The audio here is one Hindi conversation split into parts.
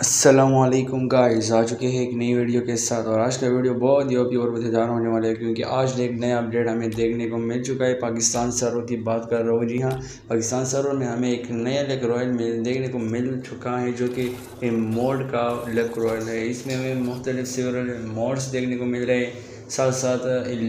अस्सलामुअलैकुम गाइस, आ चुके हैं एक नई वीडियो के साथ। और आज का वीडियो बहुत ही और मज़ेदार होने वाला है, क्योंकि आज एक नया अपडेट हमें देखने को मिल चुका है। पाकिस्तान सर्वर की बात कर रहा हूँ। जी हाँ, पाकिस्तान सर्वर में हमें एक नया लक रॉयल देखने को मिल चुका है, जो कि मोड का लक रॉयल है। इसमें हमें मुख्तलिफ सेवरल मोड्स देखने को मिल रहे हैं। साथ साथ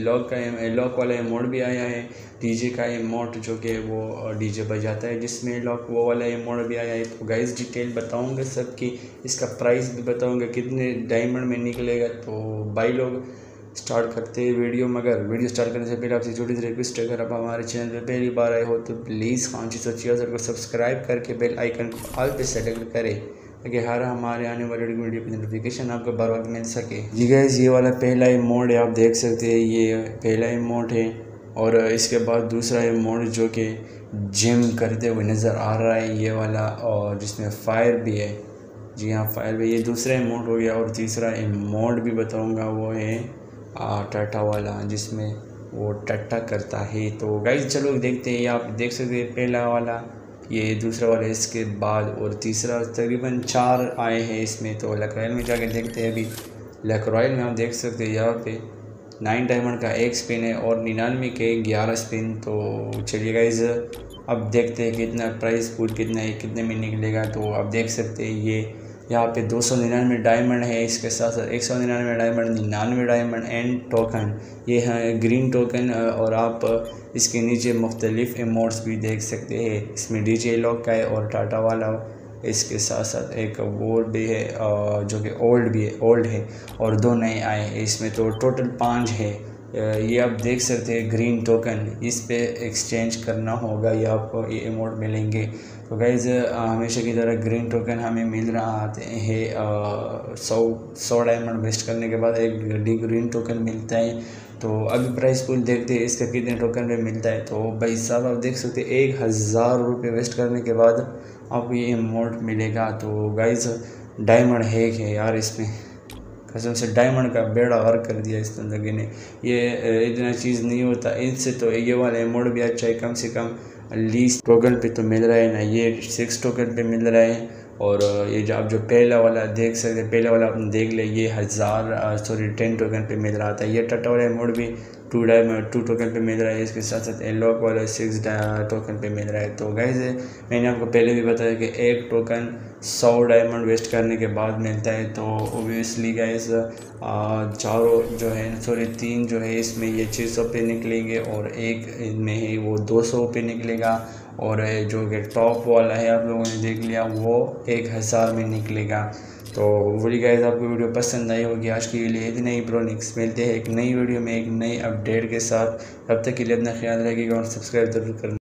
लॉक वाला मोड भी आया है। डीजे का मोड जो कि वो डीजे बजाता है, जिसमें लॉक वो वाला मोड भी आया है। तो गाइस डिटेल बताऊंगा सबकी, इसका प्राइस भी बताऊंगा कितने डायमंड में निकलेगा। तो भाई लोग स्टार्ट करते हैं वीडियो। मगर वीडियो स्टार्ट करने से पहले आपसे छोटी सी रिक्वेस्ट है, अगर आप हमारे चैनल पर पहली बार आए हो तो प्लीज़ 576 को सब्सक्राइब करके बेल आइकन को ऑल पे सेलेक्ट करें, ताकि हर हमारे आने वाले वीडियो की नोटिफिकेशन आपको बर वक्त मिल सके। जी गाइस, ये वाला पहला मोड है, आप देख सकते हैं ये पहला मोड है। और इसके बाद दूसरा मोड जो कि जिम करते हुए नज़र आ रहा है, ये वाला, और जिसमें फायर भी है। जी हाँ, फायर भी, ये दूसरा मोड हो गया। और तीसरा मोड भी बताऊंगा, वो है टाटा वाला, जिसमें वो टट्टा करता है। तो गाइस चलो देखते हैं। आप देख सकते हैं पहला वाला, ये दूसरा वाला, इसके बाद और तीसरा, तकरीबन 4 आए हैं इसमें। तो लक रॉयल में जाके देखते हैं। अभी लक रॉयल में आप देख सकते हैं यहाँ पे 9 डायमंड का 1 स्पिन है और 99 के 11 स्पिन। तो चलिए गाइस, अब देखते हैं कितना प्राइस पूल कितना है, कितने में निकलेगा। तो आप देख सकते हैं ये यहाँ पे 299 डायमंड है, इसके साथ साथ 199 डायमंड, 99 डायमंड एंड टोकन, ये है ग्रीन टोकन। और आप इसके नीचे मुख्तलिफ इमोट्स भी देख सकते हैं। इसमें डीजे लॉक का है और टाटा वाला, इसके साथ साथ एक वो भी है जो कि ओल्ड है और 2 नए आए हैं इसमें। तो टोटल 5 है। ये आप देख सकते हैं ग्रीन टोकन, इस पे एक्सचेंज करना होगा, ये आपको ये इमोट मिलेंगे। तो गाइज हमेशा की तरह ग्रीन टोकन हमें मिल रहा है 100 डायमंड वेस्ट करने के बाद एक ग्रीन टोकन मिलता है। तो अभी प्राइस पूल देखते हैं इसका कितने टोकन में मिलता है। तो भाई साहब आप देख सकते हैं 1000 रुपये वेस्ट करने के बाद आपको ये इमोट मिलेगा। तो गाइज डायमंड है यार, इसमें कसम से डायमंड का बेड़ा गर्क कर दिया इस ज़िंदगी ने। ये इतना चीज़ नहीं होता इनसे। तो ये वाला इमोट भी अच्छा है, कम से कम लीस्ट टोकन पे तो मिल रहा है ना, ये 6 टोकन पे मिल रहा है। और ये जो आप जो पहला वाला देख सकते हैं, पहला वाला आपने देख लिया, ये 10 टोकन पे मिल रहा था। ये टट्टा वाला मोड भी 2 टोकन पे मिल रहा है। इसके साथ साथ लॉक वाला 6 टोकन पे मिल रहा है। तो गाइस मैंने आपको पहले भी बताया कि एक टोकन 100 डायमंड वेस्ट करने के बाद मिलता है। तो ओबियसली गाइस चारों जो है 3 जो है इसमें ये 600 पे निकलेंगे और एक इनमें है वो 200 पे निकलेगा। और जो कि टॉप वाला है आप लोगों ने देख लिया, वो 1000 में निकलेगा। तो वही गाइस आपको वीडियो पसंद आई होगी। आज के लिए इतने ही प्रो। नेक्स्ट मिलते हैं एक नई वीडियो में एक नई अपडेट के साथ। तब तक के लिए अपना ख्याल रखिएगा और सब्सक्राइब जरूर करना।